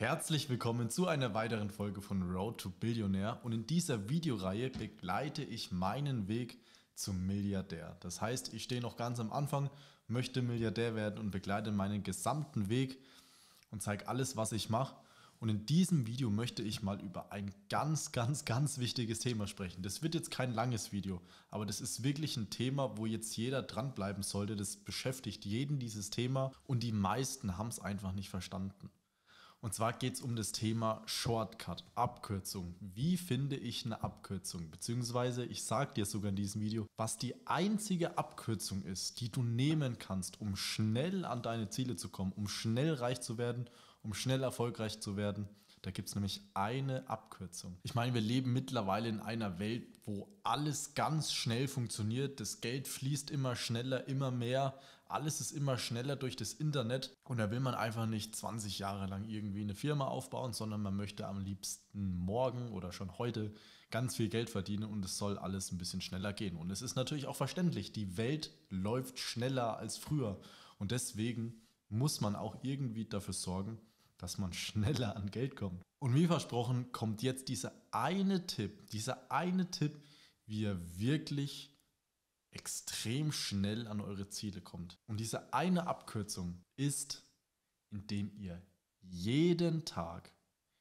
Herzlich willkommen zu einer weiteren Folge von Road to Billionaire und in dieser Videoreihe begleite ich meinen Weg zum Milliardär. Das heißt, ich stehe noch ganz am Anfang, möchte Milliardär werden und begleite meinen gesamten Weg und zeige alles, was ich mache. Und in diesem Video möchte ich mal über ein ganz wichtiges Thema sprechen. Das wird jetzt kein langes Video, aber das ist wirklich ein Thema, wo jetzt jeder dranbleiben sollte. Das beschäftigt jeden dieses Thema und die meisten haben es einfach nicht verstanden. Und zwar geht es um das Thema Shortcut, Abkürzung. Wie finde ich eine Abkürzung? Beziehungsweise, ich sage dir sogar in diesem Video, was die einzige Abkürzung ist, die du nehmen kannst, um schnell an deine Ziele zu kommen, um schnell reich zu werden, um schnell erfolgreich zu werden. Da gibt es nämlich eine Abkürzung. Ich meine, wir leben mittlerweile in einer Welt, wo alles ganz schnell funktioniert. Das Geld fließt immer schneller, immer mehr. Alles ist immer schneller durch das Internet. Und da will man einfach nicht 20 Jahre lang irgendwie eine Firma aufbauen, sondern man möchte am liebsten morgen oder schon heute ganz viel Geld verdienen und es soll alles ein bisschen schneller gehen. Und es ist natürlich auch verständlich, die Welt läuft schneller als früher. Und deswegen muss man auch irgendwie dafür sorgen, dass man schneller an Geld kommt. Und wie versprochen kommt jetzt dieser eine Tipp, wie ihr wirklich extrem schnell an eure Ziele kommt. Und diese eine Abkürzung ist, indem ihr jeden Tag,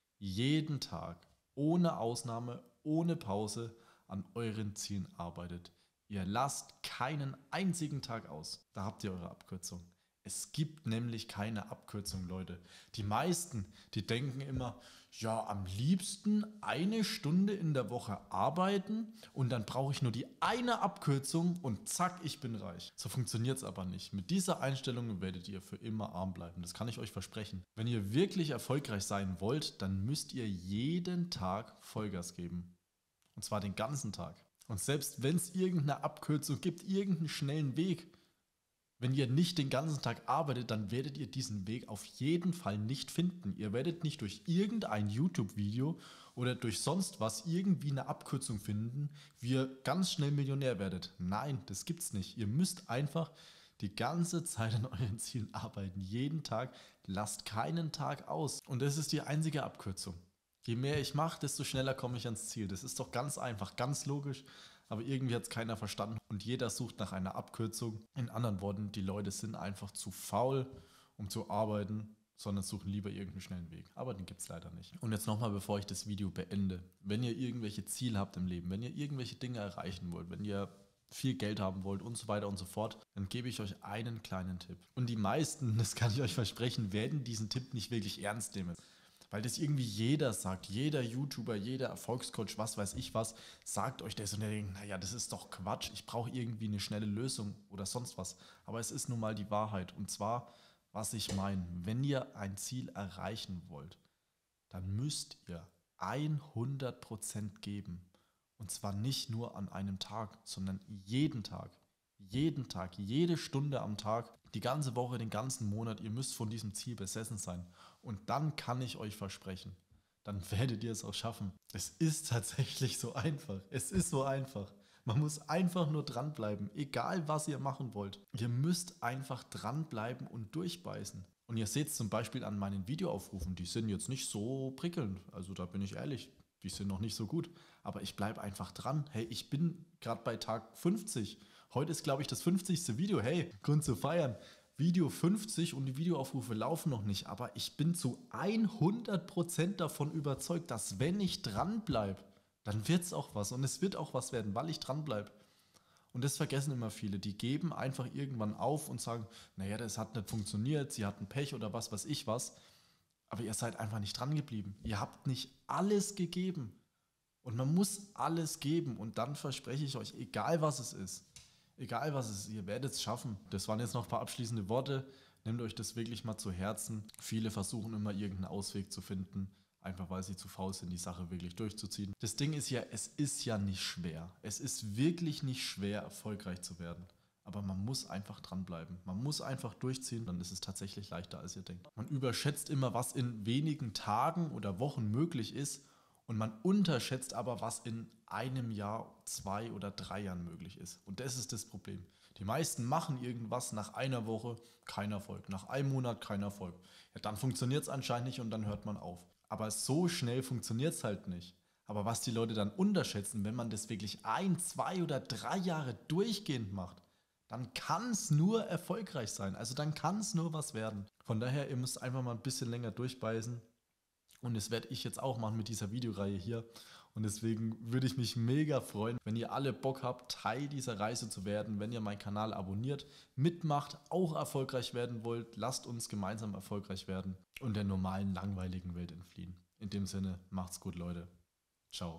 ohne Ausnahme, ohne Pause an euren Zielen arbeitet. Ihr lasst keinen einzigen Tag aus. Da habt ihr eure Abkürzung. Es gibt nämlich keine Abkürzung, Leute. Die meisten, die denken immer, ja, am liebsten eine Stunde in der Woche arbeiten und dann brauche ich nur die eine Abkürzung und zack, ich bin reich. So funktioniert es aber nicht. Mit dieser Einstellung werdet ihr für immer arm bleiben. Das kann ich euch versprechen. Wenn ihr wirklich erfolgreich sein wollt, dann müsst ihr jeden Tag Vollgas geben. Und zwar den ganzen Tag. Und selbst wenn es irgendeine Abkürzung gibt, irgendeinen schnellen Weg, wenn ihr nicht den ganzen Tag arbeitet, dann werdet ihr diesen Weg auf jeden Fall nicht finden. Ihr werdet nicht durch irgendein YouTube-Video oder durch sonst was irgendwie eine Abkürzung finden, wie ihr ganz schnell Millionär werdet. Nein, das gibt's nicht. Ihr müsst einfach die ganze Zeit an euren Zielen arbeiten. Jeden Tag. Lasst keinen Tag aus. Und das ist die einzige Abkürzung. Je mehr ich mache, desto schneller komme ich ans Ziel. Das ist doch ganz einfach, ganz logisch, aber irgendwie hat es keiner verstanden und jeder sucht nach einer Abkürzung. In anderen Worten, die Leute sind einfach zu faul, um zu arbeiten, sondern suchen lieber irgendeinen schnellen Weg. Aber den gibt es leider nicht. Und jetzt nochmal, bevor ich das Video beende. Wenn ihr irgendwelche Ziele habt im Leben, wenn ihr irgendwelche Dinge erreichen wollt, wenn ihr viel Geld haben wollt und so weiter und so fort, dann gebe ich euch einen kleinen Tipp. Und die meisten, das kann ich euch versprechen, werden diesen Tipp nicht wirklich ernst nehmen. Weil das irgendwie jeder sagt, jeder YouTuber, jeder Erfolgscoach, was weiß ich was, sagt euch das und ihr denkt, naja, das ist doch Quatsch, ich brauche irgendwie eine schnelle Lösung oder sonst was. Aber es ist nun mal die Wahrheit. Und zwar, was ich meine, wenn ihr ein Ziel erreichen wollt, dann müsst ihr 100% geben. Und zwar nicht nur an einem Tag, sondern jeden Tag. Jeden Tag, jede Stunde am Tag, die ganze Woche, den ganzen Monat, ihr müsst von diesem Ziel besessen sein. Und dann kann ich euch versprechen, dann werdet ihr es auch schaffen. Es ist tatsächlich so einfach. Es ist so einfach. Man muss einfach nur dranbleiben, egal was ihr machen wollt. Ihr müsst einfach dranbleiben und durchbeißen. Und ihr seht es zum Beispiel an meinen Videoaufrufen, die sind jetzt nicht so prickelnd. Also da bin ich ehrlich, die sind noch nicht so gut. Aber ich bleibe einfach dran. Hey, ich bin gerade bei Tag 50. Heute ist, glaube ich, das 50. Video. Hey, Grund zu feiern. Video 50 und die Videoaufrufe laufen noch nicht. Aber ich bin zu 100% davon überzeugt, dass wenn ich dranbleibe, dann wird es auch was. Und es wird auch was werden, weil ich dranbleibe. Und das vergessen immer viele. Die geben einfach irgendwann auf und sagen, naja, das hat nicht funktioniert, sie hatten Pech oder was weiß ich was. Aber ihr seid einfach nicht dran geblieben. Ihr habt nicht alles gegeben. Und man muss alles geben. Und dann verspreche ich euch, egal was es ist, ihr werdet es schaffen. Das waren jetzt noch ein paar abschließende Worte. Nehmt euch das wirklich mal zu Herzen. Viele versuchen immer irgendeinen Ausweg zu finden, einfach weil sie zu faul sind, die Sache wirklich durchzuziehen. Das Ding ist ja, es ist ja nicht schwer. Es ist wirklich nicht schwer, erfolgreich zu werden. Aber man muss einfach dranbleiben. Man muss einfach durchziehen, dann ist es tatsächlich leichter, als ihr denkt. Man überschätzt immer, was in wenigen Tagen oder Wochen möglich ist und man unterschätzt aber, was in einem Jahr, 2 oder 3 Jahren möglich ist. Und das ist das Problem. Die meisten machen irgendwas nach einer Woche, kein Erfolg. Nach einem Monat kein Erfolg. Ja, dann funktioniert es anscheinend nicht und dann hört man auf. Aber so schnell funktioniert es halt nicht. Aber was die Leute dann unterschätzen, wenn man das wirklich 1, 2 oder 3 Jahre durchgehend macht, dann kann es nur erfolgreich sein. Also dann kann es nur was werden. Von daher, ihr müsst einfach mal ein bisschen länger durchbeißen. Und das werde ich jetzt auch machen mit dieser Videoreihe hier. Und deswegen würde ich mich mega freuen, wenn ihr alle Bock habt, Teil dieser Reise zu werden, wenn ihr meinen Kanal abonniert, mitmacht, auch erfolgreich werden wollt. Lasst uns gemeinsam erfolgreich werden und der normalen, langweiligen Welt entfliehen. In dem Sinne, macht's gut, Leute. Ciao.